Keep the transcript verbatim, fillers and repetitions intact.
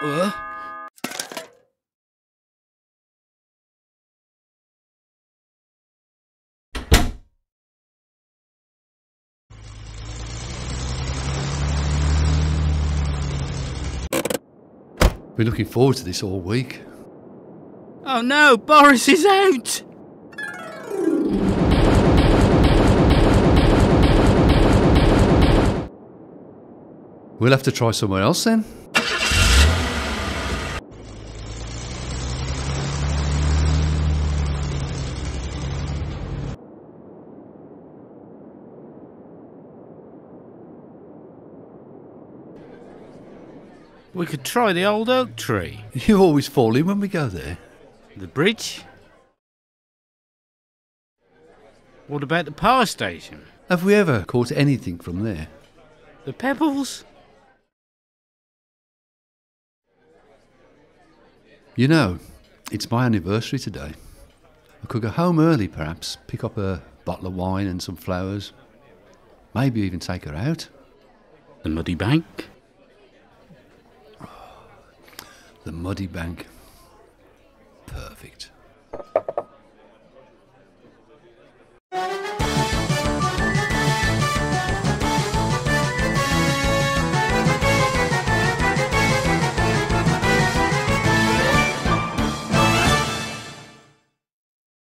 Uh. Been looking forward to this all week. Oh no, Boris is out! We'll have to try somewhere else then. We could try the old oak tree. You always fall in when we go there. The bridge? What about the power station? Have we ever caught anything from there? The pebbles? You know, it's my anniversary today. I could go home early perhaps, pick up a bottle of wine and some flowers. Maybe even take her out. The muddy bank? The muddy bank. Perfect.